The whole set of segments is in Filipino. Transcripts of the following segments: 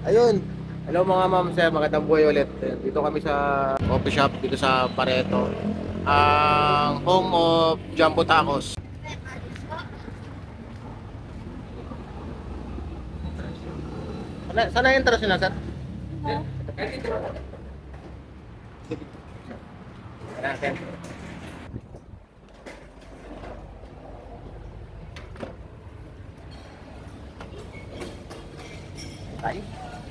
Ayun. Hello mga ma'am sir, magandang buhay ulit. Dito kami sa coffee shop dito sa Pareto. Ang home of Jumbo Tacos. Sana yung entrance nila, sir? Ayan, sir. Tayo.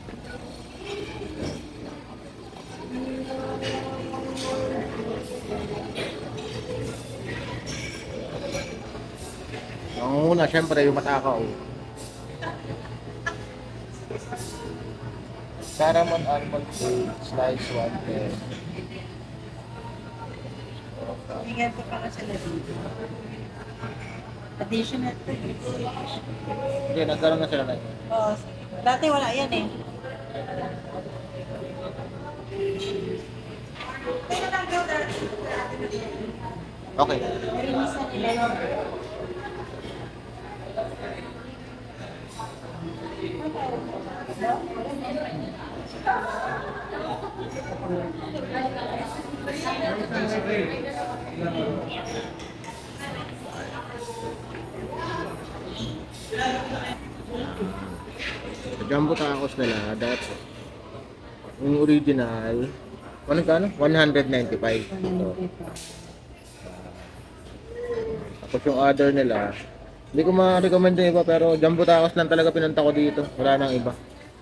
Ang una, syempre, yung matakaw. Caramel almond cake, slice 110. Bigyan ko para sa dito. Additional to. Hindi, nagkaroon na sila na. Oo. Dati wala yan eh. Okay. Narinisan nila yun. Sa Jumbo Tacos nila, that's yung original. Ano ka, 195. So, tapos yung other nila, hindi ko ma-recommend yung iba pero Jumbo Tacos lang talaga pinunta ko dito. Wala nang iba.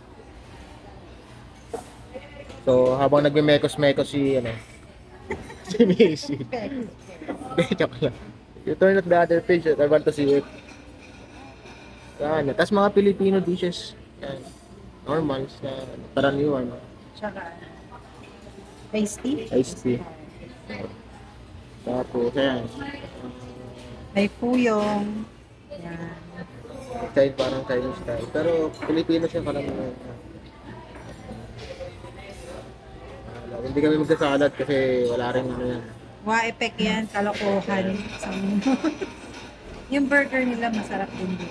So, habang nagme-mekos-mekos si, si Macy. Hindi, joke lang. You turn at the other page, I want to see it. Yan. Tapos mga Filipino dishes. Yan. Normal, karaniwan. Tsaka, pasty. Iced tea. Tapos, ayan. May puyong. Yan. Parang Chinese style. Pero, Filipino siya karaniwan. Hindi kami magsasalad kasi wala rin yan. Wa-effect yan, kalokohan. Yung burger nila masarap din dito.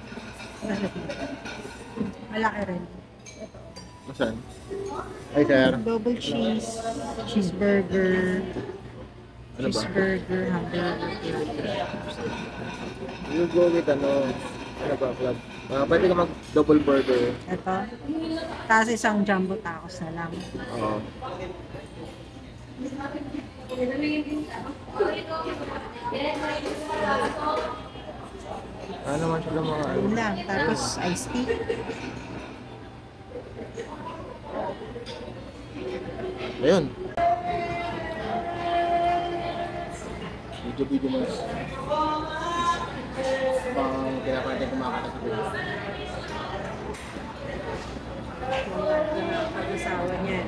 Malaki rin. Saan? Ay, sir. Double cheese, cheeseburger, Ano ba? cheeseburger, hamburger. You go with ano ba, club? Pwede ka mag-double burger. Ito. Tapos isang jumbo tacos na lang. Oo. Ano naman sila mga Yun lang. Tapos iced tea. Ayun. Video mas pang pinapantay kumakata sa video. Yung pag-asawa niya.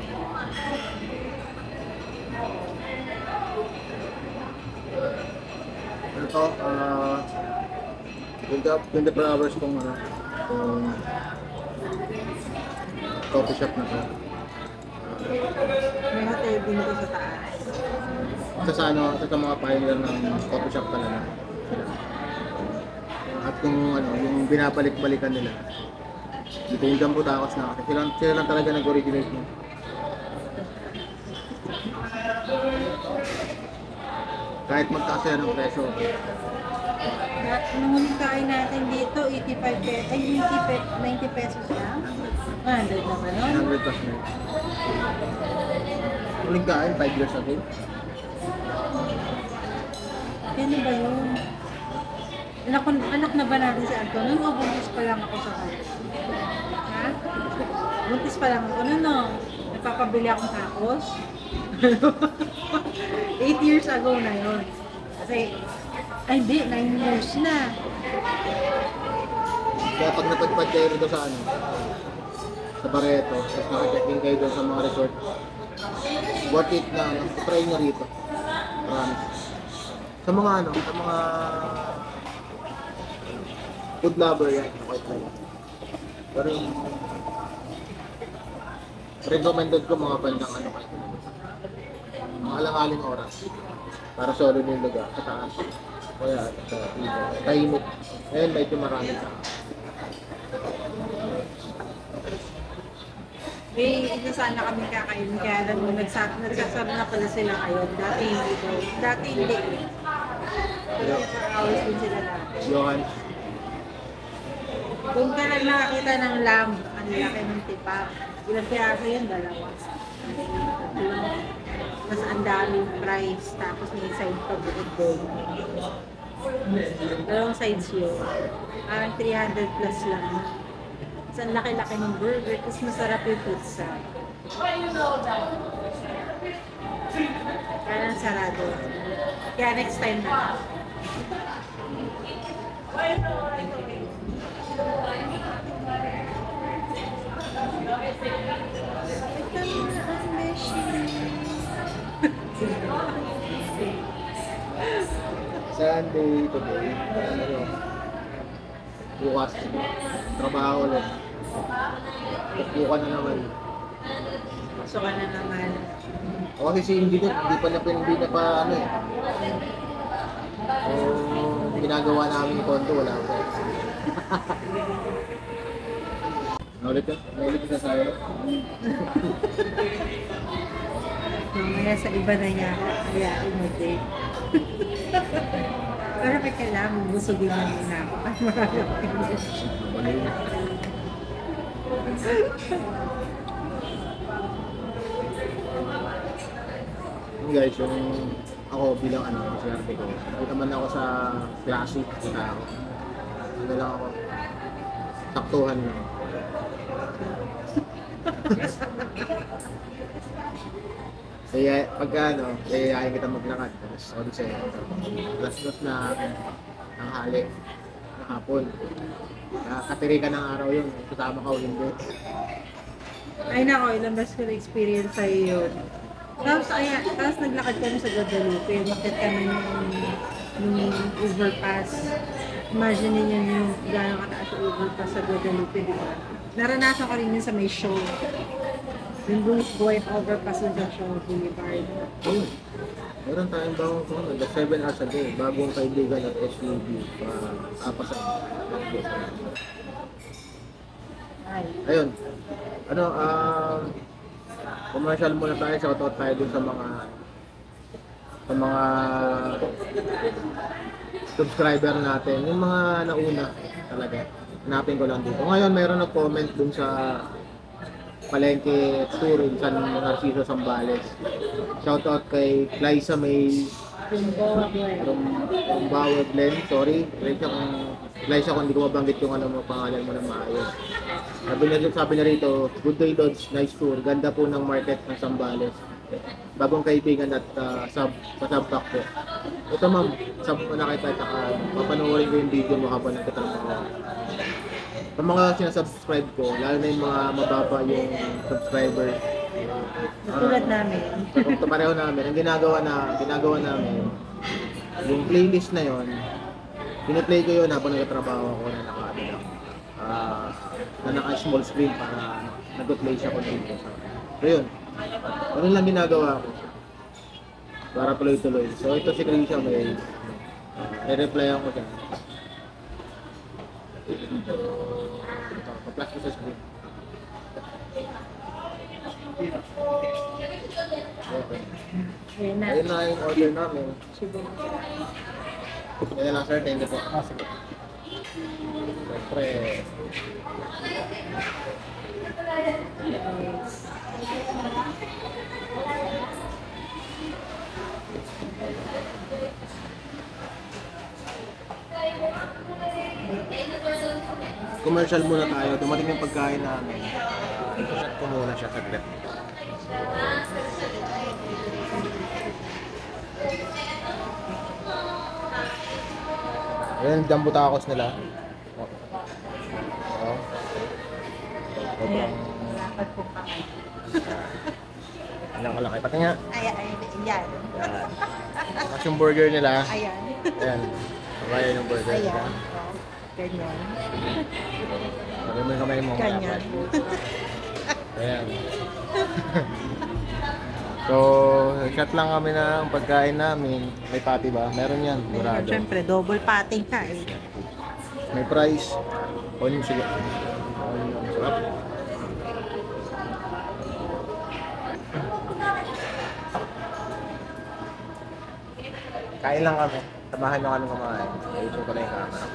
Ano to? 24 hours kung kung coffee shop na to. May hotel din ko sa taas. Sa mga pioneer ng coffee shop talaga. At kung yung binabalik-balikan nila. Dito yung Jumbo Tacos na kasi sila lang talaga nag-originate mo. Kahit magtaas sila ng presyo. Nung huling kain natin dito, 85 pesos, ay 90 pesos lang. 100 naman nun. 100 plus na. Huling kain, 5 years ago. Ano ba yun? Anak na ba natin si Anton? O buntis pa lang ako sa kanya? Ha? Buntis pa lang ako nun, no? Nagpapabili akong tacos. 8 years ago na yun. Kasi, ay hindi, 9 years na. Kaya pag napadpad kayo rito sa sa Barreto, tapos naka-check-in kayo doon sa mga resort, worth it na, try nyo rito. Promise. Sa mga sa mga food lover yan, okay tayo. Pero yung recommended ko mga bandang kayo. Mga alang-aling oras. Para solo yung lugar, sa taas. Kaya sa dito, tahimik. Ngayon medyo marami sa May isa sana kami kakain, kaya lang nung nagsasara na pala sila kayo. Dati hindi daw. Dati hindi. 24 hours din sila dati. Johan. Doon ka lang nakakita ng lamb. Ang laki ng tipak. Ilang piraso yun? Dalawa. Mas ang daming price. Tapos may side pa bukod doon. Dalawang sides yun. Parang 300 plus lang. Tapos ang laki-laki ng burger. Tapos masarap yung pizza. Parang sarado. Kaya next time na. Sunday today. Ano? Bukas. Trabaho ulit. Bukas na naman. So ka na naman. O kasi si hindi na pa ano eh. So, ginagawa namin yung condo, wala ko. Naulit ka? Naulit ka sa sayo? Mamaya sa iba na niya, ayain mo din. Pero may kailangan, busugin na muna ako. Ay, marami akong Baliw. Yun guys, yung ako bilang ano, swerte ko. Hindi naman ako sa classic na ako. Ano lang ako, saktuhan lang. Kaya pagka ano, kaya kita maglakad. Tapos ako din sa'yo. Last na ng hali, ng hapon. Katiri ka ng araw yun, kasama ka o hindi. Ay nako, ilang beses ko na-experience sa'yo yun. Tapos naglakad kami sa Guadalupe. Makit kami nung overpass. Imagine niyo yung gano'ng kataas sa overpass sa Guadalupe, di ba? Naranasan ko rin yun sa may show. Yung buhay overpass yun sa show, Boulevard. Meron tayong bagong kung nag 7 hours a day, bagong kaibigan at SUV papasan. Ay. Ayun. Ano, commercial muna tayo, shoutout tayo dun sa mga subscriber natin, yung mga nauna talaga. Hanapin ko lang dito. Ngayon mayroon nag-comment dun sa Palengke Touring San Narciso Zambales. Shoutout kay Liza May Rumbawa Glenn, sorry. Liza kung hindi ko mabanggit yung ano mo, pangalan mo na maayos. Sabi na rito, good day Dodge, nice tour. Ganda po ng market ng Zambales. Bagong kaibigan at pasabak po. Ito ma'am, sab ko na kita at papanoorin ko yung video mo habang nagtatrabaho. Sa mga sinasubscribe ko, lalo na yung mga mababa yung subscriber. Tulad namin. Pareho namin. Ang ginagawa namin, yung playlist na yon, piniplay ko yun habang nagtatrabaho ako na naka-small screen para nag-play siya kung dito. So yun, ganun lang ginagawa ko para tuloy-tuloy. So ito si Krisha, may reply ako dyan. Pa-flash ko sa screen. Okay. Ayun na. Ayun na yung order namin. Siguro. Ayun lang sir, thank you po. Sige. Siyempre. Commercial muna tayo. Dumating yung pagkain namin. Shot ko muna siya saglit. Ayan, jumbo tacos nila. Oh. Ayan. Dapat po kami. Ilang kalaki. Pati nga. Ayan. Yan. Tapos yung burger nila. Ayan. Ayan. Ayan yung burger nila. Ayan. Ganyan. Sabi mo yung kamay mo. Ganyan. Ayan. So, shot lang kami ng pagkain namin. May patty ba? Meron yan. Burado. Siyempre, double patting ka eh. May price. Onion, sige. Onion. Sarap. Kain lang kami. Samahan nyo kami kumain. Ayusin ko na yung camera.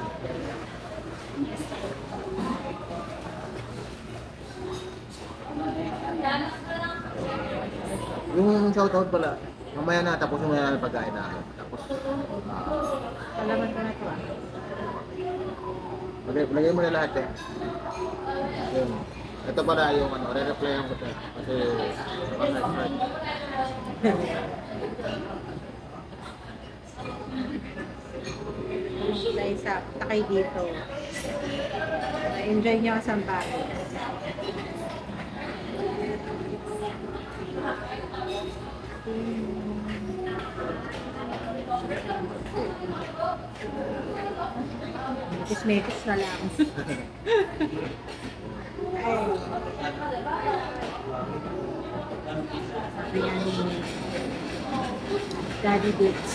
Yung shoutout pala, mamaya na, tapos yung mga pagkain namin. Tapos, Salamat ko na to. lagay mo na lahat eh. Yun. Ito pala yung ano, re-replyan ko siya. Kasi, pa-subscribe. Dahil sa takay dito. Enjoy nyo ang Sambales. Mekos na lang. Ay. Ayan yung Daddy Bits.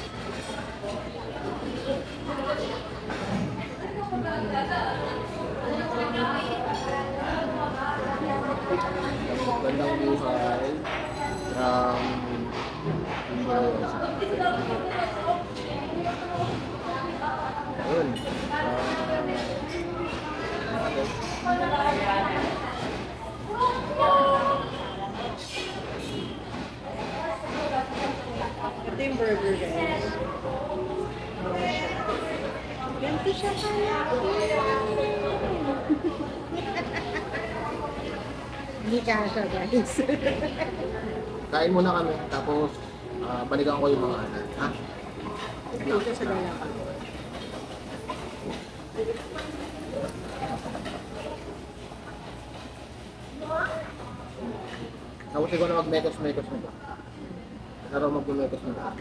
Gandang buhay. Ayun. Ito yung burger guys. Ganito siya kaya. Hindi kasha guys. Kain muna kami, tapos balikan ko yung mga ano. Ha? Dito sa dalawa. Tapos ikaw na mag-mekos-mekos na ba? Pero mag-mekos na ba?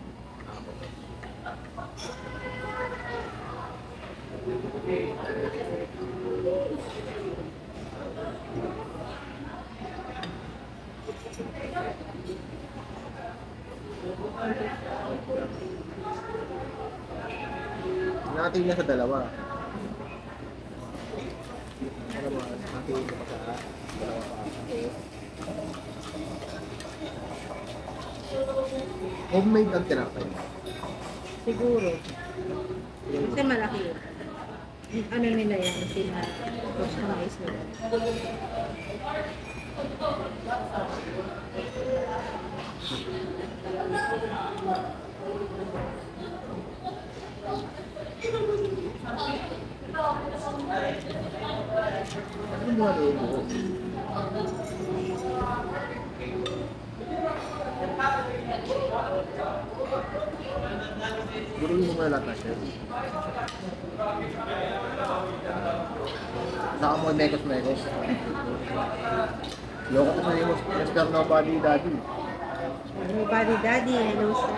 Natin na sa dalawa. Ano ba? Natin na pa sa dalawa pa. Homemade ang tinapay. Siguro. Kasi malaki yun. Ano nila yan? Customize nila. Ano ba rin mo? Guruin mo muna lahat na siya. Saka mo mekos-mekos. Loko ko sa mo, Mr. Nobody Daddy. Nobody Daddy, hello sir.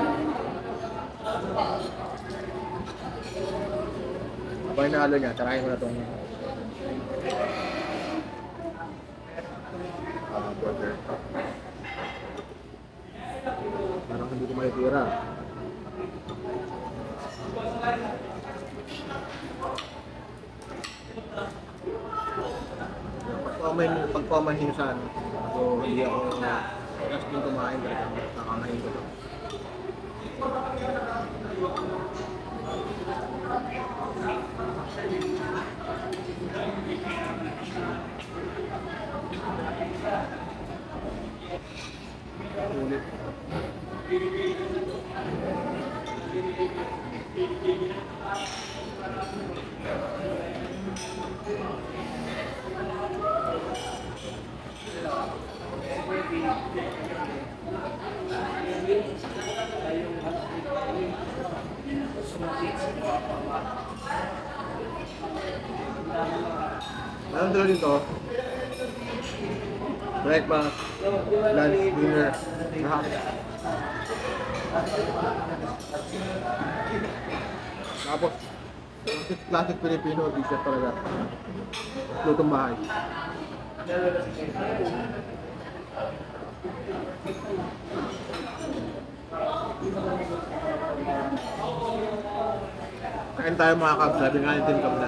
Abang nalo niya, tarahin ko na itong burger. Parang hindi ko makikira. Pag-comment sa ano. So, hindi ako just din kumain talaga. Nakakain ko lang. Ulit. Meron dito dito. Breakfast, lunch, dinner, lahat. Tapos, classic Filipino t-shirt talaga. Lutong bahay. Kain tayo mga kabs, sabi nga natin kabla.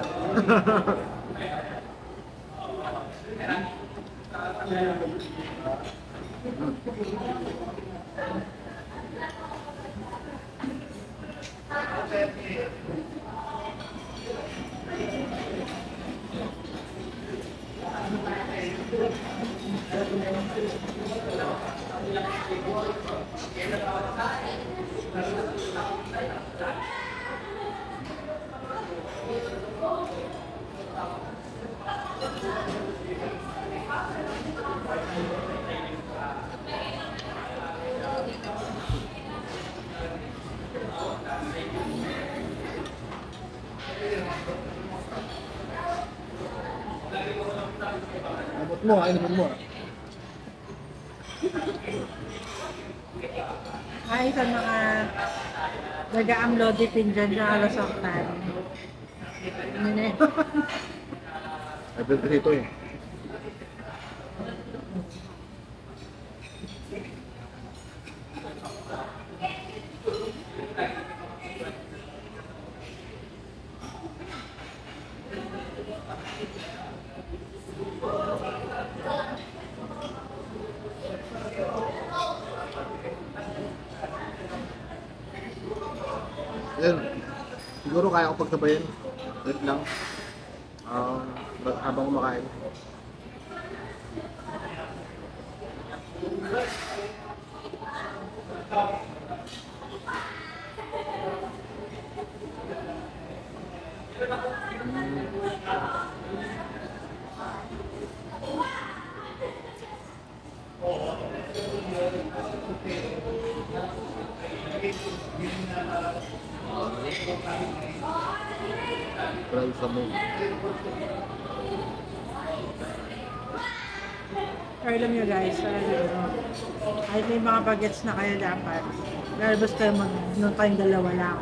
Abot mo, inabot mo. Ay, sa mga nag-a-uploadipin dyan sa kalasaktan. Ano na yun? Abot kasi ito eh. Yan. Siguro kaya ko pagsabayin. Wait lang. Habang kumakain. Try sa mo. Kaya alam nyo guys, kahit may mga bagets na kayo dapat, lalabas kayo nung kayong dalawa lang.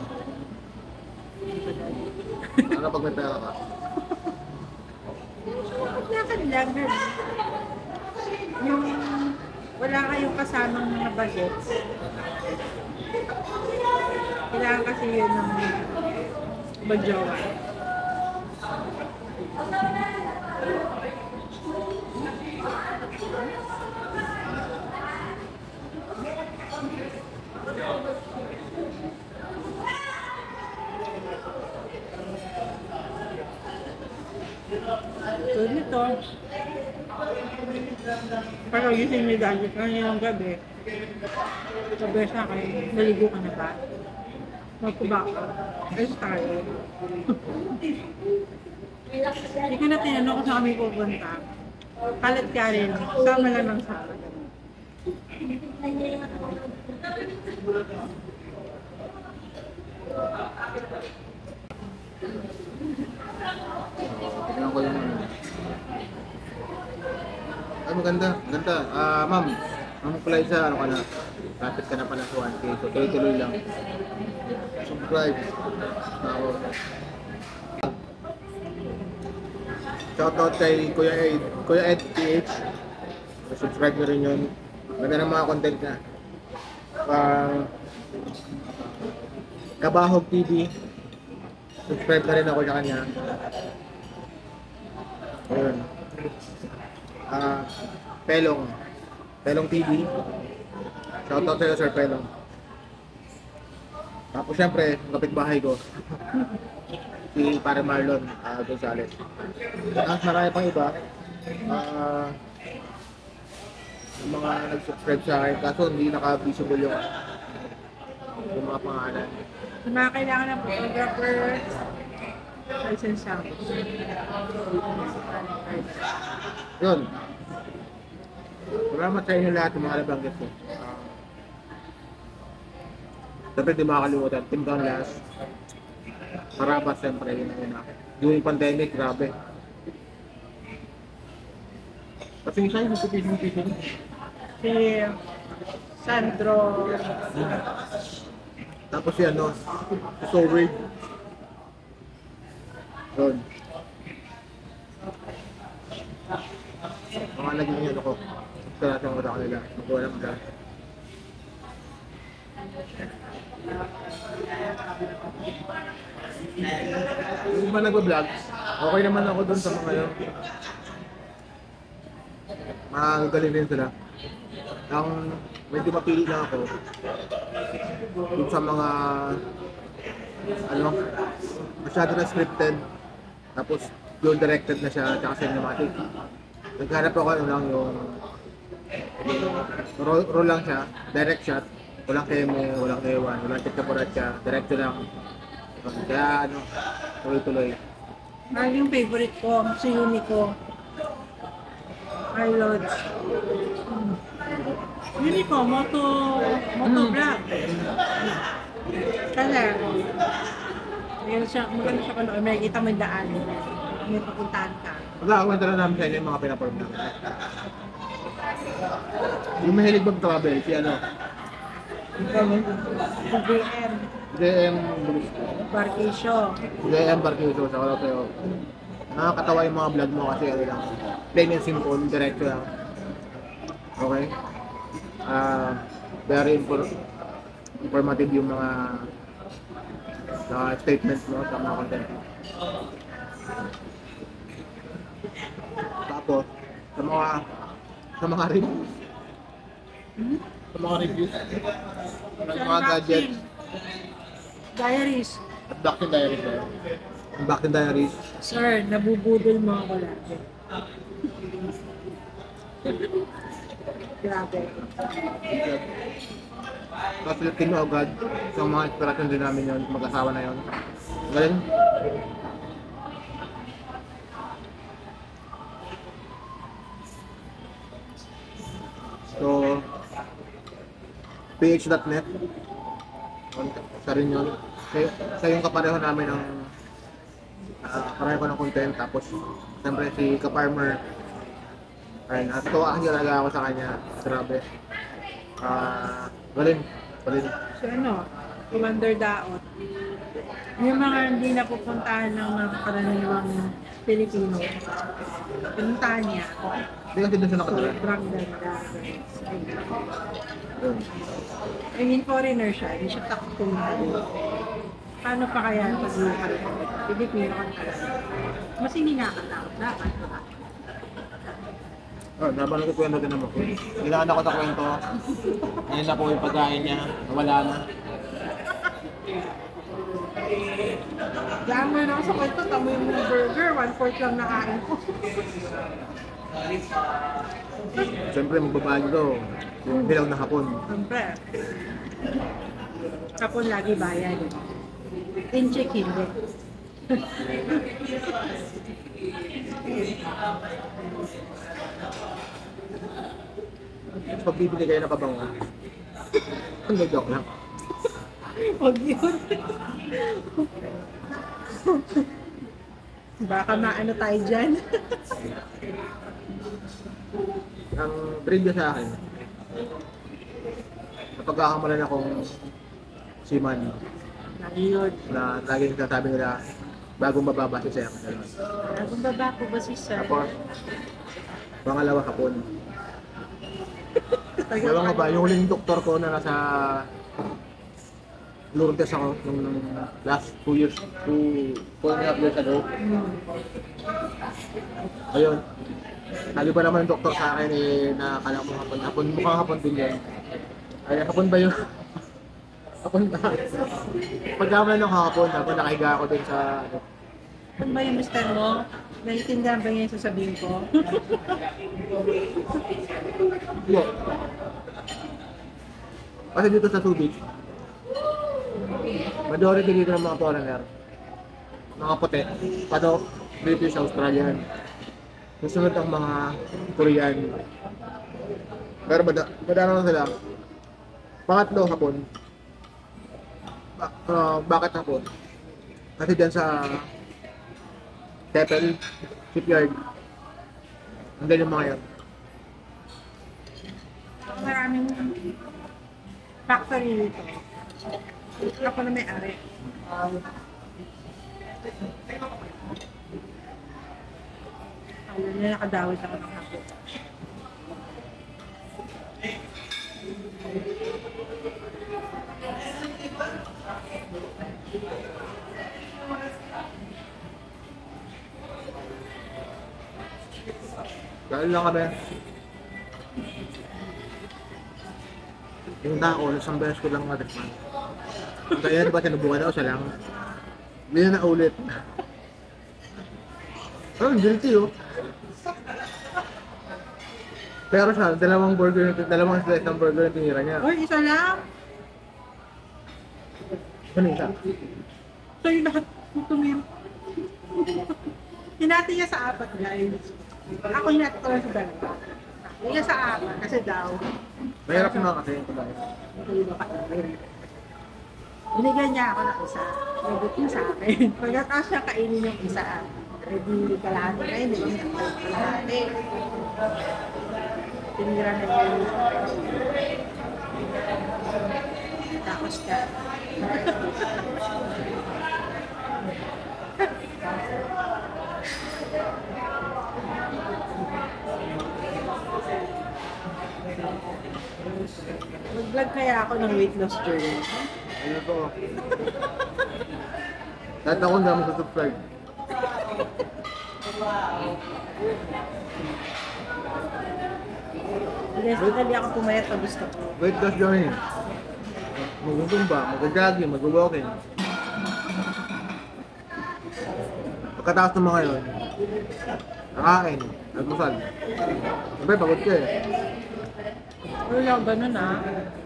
Ano pag may pera ka? Lakad lang, yung wala kayong kasamang mga bagets. Kailangan kasi yun ng bagjowa. So dito, pag gising ni Daddy kanina ng gabi, sabi sa akin, naligo ka na ba? Magkuba ka. Ayos tayo. Hindi ko na tinanong kung saan kami pupunta. Kalat ka rin. Sama lang ng sama. Tignan ko yung ano. Ay, maganda. Maganda. Ma'am. Ma'am Clyza, ano ka na? Lapit ka na pala sa 1K. So, tuloy-tuloy lang. Subscribe. Ako. Shoutout kay Kuya Ed PH. So, subscribe nyo rin yun. Maganda ng mga content na. Kabahog TV. Subscribe na rin ako sa kanya. Ayun. Pelong TV. Shoutout sa'yo, Sir Pelong. Tapos syempre, kapitbahay ko. Si Pare Marlon Gonzales. Tapos marami pang iba. Yung mga nag-subscribe sa akin. Kaso hindi naka-visible yung mga pangalan. Sa mga kailangan ng photographer, license siya. Yun. Salamat sa inyo lahat ng mga nabanggit ko. Siyempre di makakalimutan, Team Downlas. Marabas siyempre yun na. During pandemic, grabe. Kasi siya yung nagpipising. Si Sandro. Tapos si ano, si Sovereign. Yun. Mga naging ano ko. Kaya sa mga nila. Magkuha lang ka. Yung iba nag-vlog, okay naman ako dun sa mga yun. Magaling din sila. Ang medyo mapili lang ako dun sa mga ano, masyado na scripted. Tapos, yung directed na siya, tsaka cinematic. Naghanap ako ano lang yung roll lang siya, direct shot. Walang keme, walang ewan, walang tikapuratsa, diretso lang. Kaya ano, tuloy-tuloy. Yung favorite ko, si Unico. Lodge. Unico, moto vlog. Kasi, maganda siya kung may kita mo yung daan. May papuntahan ka. Pag-aakwento na namin sa inyo yung mga pinaperm namin. Yung mahilig mag-travel, si ano? BM, JM Barquisyo. JM Barquillo sa Kalapeo. Nakakatawa yung mga vlog mo kasi ano lang, plain and simple, diretso lang. Okay? Very informative yung mga statement mo sa mga content. Tapos, sa mga reviews, sa mga reviews, ng mga gadgets, Diaries. Abduction Diaries na yun. Abduction Diaries. Sir, nabubudol mo ako lagi. Grabe. Tapos ulitin mo agad sa mga inspirasyon din namin yun, mag-asawa na yun. Galing. So, ph.net. Sa rin yun. Sa yung kapareho namin ang pareho ko ng content. Tapos, siyempre si Ka-Farmer. Ayun, at tuwa ang talaga ako sa kanya. Grabe. Galing. Galing. So ano, Commander Daot. Yung mga hindi napupuntahan ng mga karaniwang Pilipino, pinuntahan niya. Hindi kasi doon siya nakatira. Sobrang ganda. I mean, foreigner siya, hindi siya takot paano pa kaya pag Pilipino ka talaga? Mas hindi nakakatakot. Dapat. Habang nagkukwento din naman ko. Kailangan ako sa kwento. Ngayon na po yung pagkain niya. Nawala na. Diyan mo yun ako sa kwento, tamo yung burger, 1/4 lang nakain ko. Siyempre magbabago daw. Yung bilang na hapon. Siyempre. Kapon lagi bayad. In-check hindi. Pag bibili kayo ng pabango, ang joke lang. Huwag yun. Baka maano tayo dyan. Ang trivia sa akin, napagkakamalan akong seaman Ayun. na laging sasabi nila bagong bababa si Sir. Bagong baba ko ba si Sir? Tapos, pangalawa hapon. Ewan nga ba, yung huling doktor ko na nasa Lourdes ako nung last 2 years, 2.5 years ago. Ayun. Sabi pa naman ng doktor sa akin na kala mo hapon, mukhang hapon din yan. Ay, hapon ba yun? Hapon ba? Pagkamalan ng hapon, tapos nakahiga ako din sa Ano ba yung mister mo? Naiintindihan ba niya yung sasabihin ko? Hindi. Kasi dito sa Subic, majority dito ng mga foreigner, mga puti, pado, British, Australian. Susunod ang mga Korean. Pero madano na sila. Pangatlo hapon. Bakit hapon? Kasi dyan sa Keppel Shipyard, andun yung mga yan. Maraming factory dito. Ako na may-ari. Alam na nakadawit ako ng hapon. Dahil lang kami. Yung dako, isang beses ko lang natikman. Kaya diba sinubukan ako siya lang. Hindi na naulit. Oh, guilty oh. Pero siya, dalawang slice ng burger yung tinira niya. Uy, isa lang. Ano isa? So yung lahat tumira. Hinati niya sa apat, guys. Ako hinati ko lang sa dalawa. Hindi sa apat kasi daw. Mahirap na kasi ito guys. Binigyan niya ako ng isa. Nabot niya sa akin. Pagkatapos siya kainin yung isa. Hindi kalahati na yun. Hindi niya kalahati. Tinira na niya yung isa. Tapos ka. Mag-vlog kaya ako ng weight loss journey. Ano to? Lahat ako na mag-subscribe. Yes, hindi ako pumayat pag gusto ko. Weight loss journey. Mag-zumba, mag-jogging, mag-walking. Pagkatapos ng mga yun, nakain, nagmusal. Siyempre, pagod ka eh. Wala lang, ganun ah.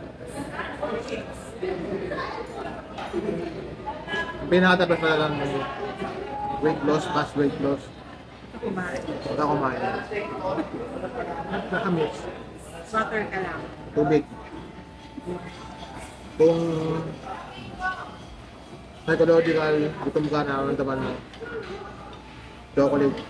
Ang pinakatabas pala lang ng weight loss, past weight loss. Kumain. Pagka kumain. Nakamiss. Water ka lang. Tubig. Kung psychological, gutom ka na ang taman mo. Chocolate.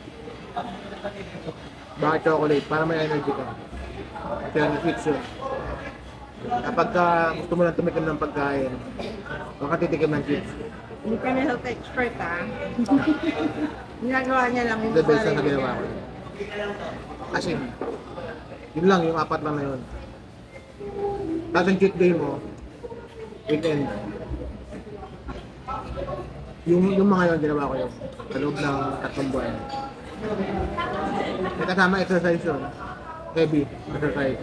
Bakit chocolate? Para may energy ka. Kaya na-fix yun. Kapag gusto mo lang tumikim ng pagkain, baka titikim ng chips. Hindi ka na health expert ah. Ginagawa niya lang yung The best na sarili ginawa ko. niya. Kasi, yun lang, yung apat lang na yun. Tapos yung cheat day mo, weekend. Yung mga yun, ginawa ko yun. Sa loob ng 3 buwan. May kasama exercise yun. Heavy exercise.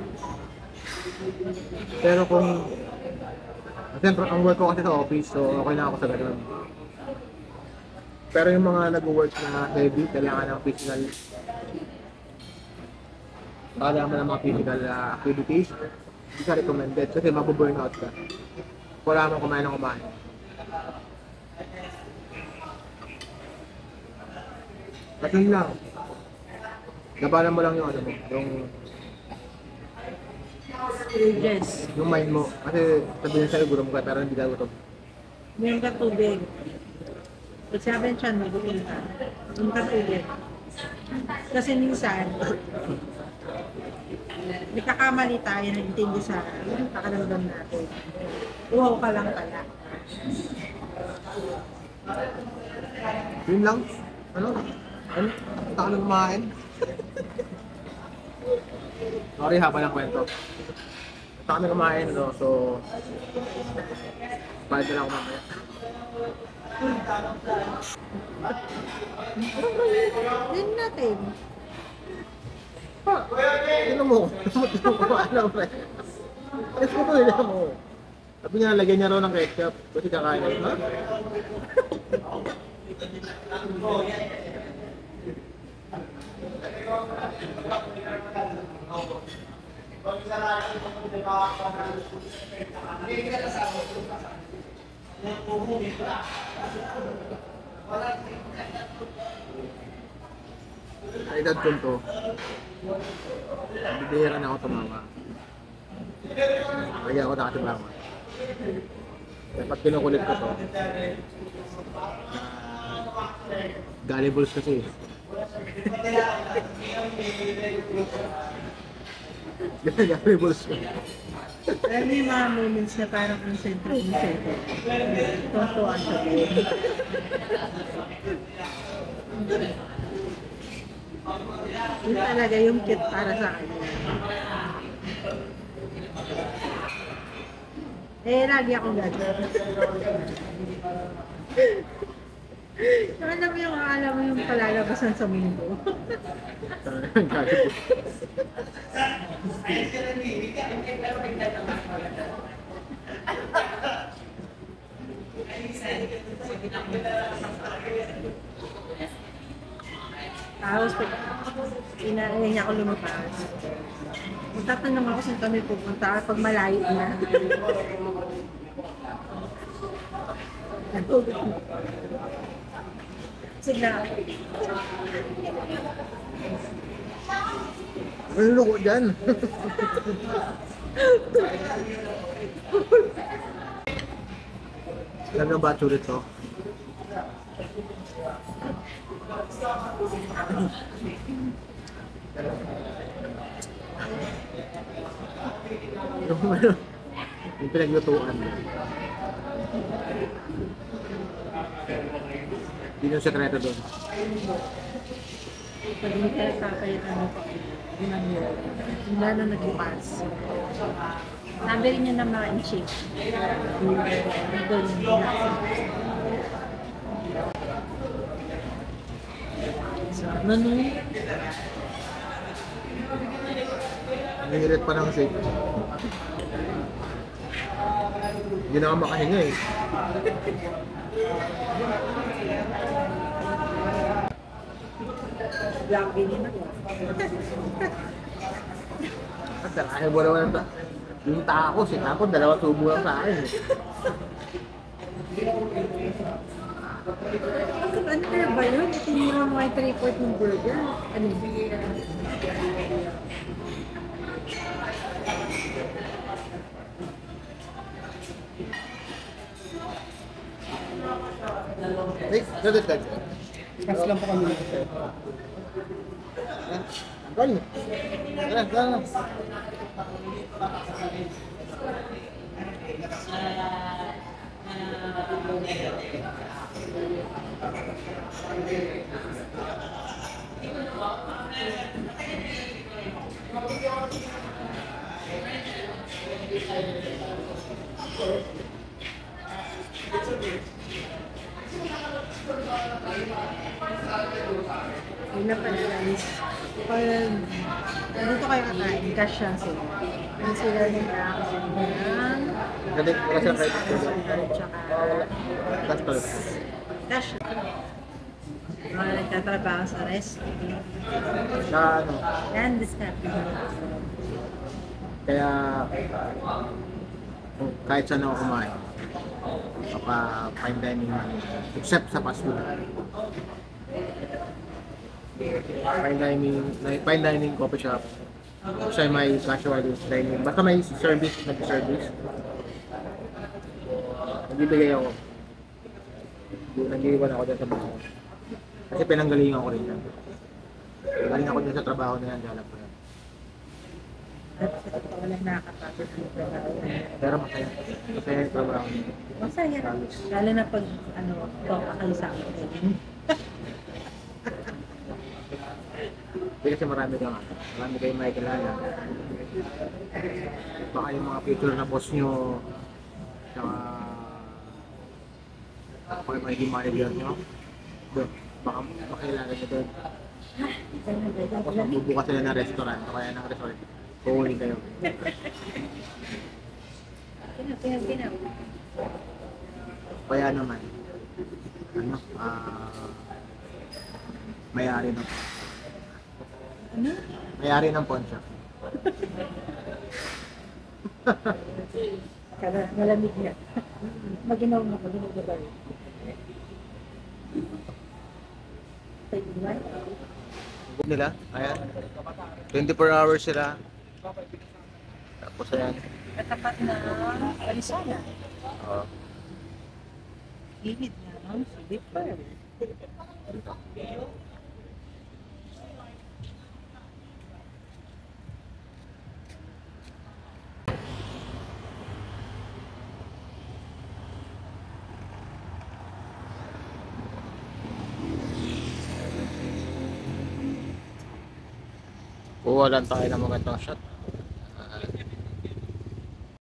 Pero kung siyempre, ang work ko kasi sa office, so okay na ako sa ganun. Pero yung mga nag-work na heavy, kailangan ng physical kailangan ng mga physical activities, hindi ka recommended kasi mabuburnout ka. Wala naman kumain ng kumain. At yun lang. Labanan mo lang yung ano mo, Stages. yung mind mo. Kasi sabihin sa'yo, gutom ka, pero hindi ka gutom. Meron ka tubig. Pag sabi siya, magutom ka. Meron ka tubig. Kasi minsan, nagkakamali tayo na intindi sa pakaramdam natin. Uhaw ka lang pala. Yun lang. Ano? Taka na kumain. Sorry ha, palang kwento. Taka na kumain, no? So, bayad na lang ako mamaya. Din natin. Ha? Tignan mo. Ano ba? Let's go to nila mo. Sabi niya, lagyan niya raw ng ketchup. Kasi kakain na. Ha? Sa edad ko to, bibihira na ako tumawa. Kaya ako nakatibangon. Dapat kinukulit ko to. Gullibles kasi. Gullibles ko. Alam mo yung mga moments na parang concentrate. Tontuan sa buhay. Yun talaga yung cute para sa kanya. Eh, lagi akong gagawin. Alam mo yung palalabasan sa mundo. Gullibles. Tapos pag inaaya niya ako lumabas, magtatanong ako saan kami pupunta pag malayo na. Sige na. Ano loko dyan? Lalo ba ulit to? Yung pinaglutuan. Yun yung sekreto doon. Pag hindi ka nagpapalit ano pa, wala na nag-ipas. Sabi rin niya na mga in-shape. Doon yung so, ano nun? Nangirit pa ng shake. Hindi na ako makahinga eh. Lagi niya na. At dahil mo naman yung tacos eh. Tapos dalawa tubo lang sa akin eh. Ano na ba yun? Ito yung mga 3-4 ng burger. Ano yun? Hey, galit ka. Pas lang po kami. Gon. Tara, tara. Yun na pala guys. Pag dito kayo kakain, cash lang sila. Yung sila nila kasi ng Galit ka sa credit card. tsaka Cash to. cash lang. Mga nagtatrabaho sa restaurant. Sa ano, Yan, discount. kaya kahit saan ako kumain, mapa fine dining man, except sa fast food. Fine dining coffee shop. Kasi may casual dining. Basta may service, nag-service. Nagbibigay ako. Nag-iwan ako dyan sa bahay. Kasi pinanggalingan ko rin yan. Galing ako dyan sa trabaho na yan, lalap ko yan. At sa totoo lang nakakapagod ang trabaho. Pero masaya. Masaya yung trabaho niya. Masaya. Lalo na pag ano, toka kayo sa akin. Hindi kasi marami kang marami kayong makikilala. Baka yung mga picture na post nyo, saka ako yung magiging manager nyo, doon, baka makilala nyo doon. Tapos magbubukas sila ng restaurant o kaya ng resort, kukunin kayo. Pinap. Kaya naman, ano, may-ari ng Ano? may-ari ng pawn shop. Kada malamig na. Maginaw na ba yun? Nila, ayan. 24 hours sila. Tapos ayan. Katapat na Arizona. Oo. Gilid na ng Silipper. Kuha lang tayo ng magandang shot.